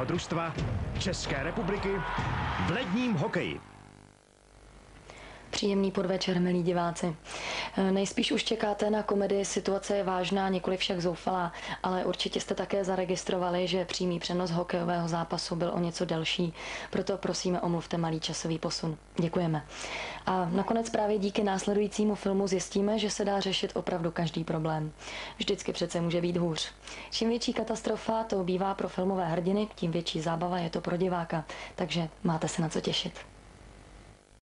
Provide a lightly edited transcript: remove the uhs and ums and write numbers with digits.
hokejového družstva České republiky v ledním hokeji. Příjemný podvečer, milí diváci. Nejspíš už čekáte na komedii Situace je vážná, nikoli však zoufalá, ale určitě jste také zaregistrovali, že přímý přenos hokejového zápasu byl o něco delší, proto prosíme omluvte malý časový posun. Děkujeme. A nakonec právě díky následujícímu filmu zjistíme, že se dá řešit opravdu každý problém. Vždycky přece může být hůř. Čím větší katastrofa to bývá pro filmové hrdiny, tím větší zábava je to pro diváka, takže máte se na co těšit.